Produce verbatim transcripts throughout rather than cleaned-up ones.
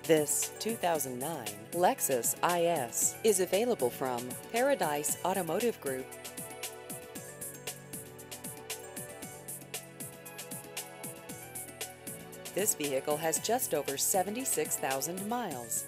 This two thousand nine Lexus I S is available from Paradise Automotive Group. This vehicle has just over seventy-six thousand miles.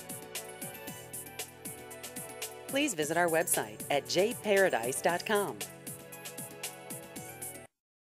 Please visit our website at j paradise dot com.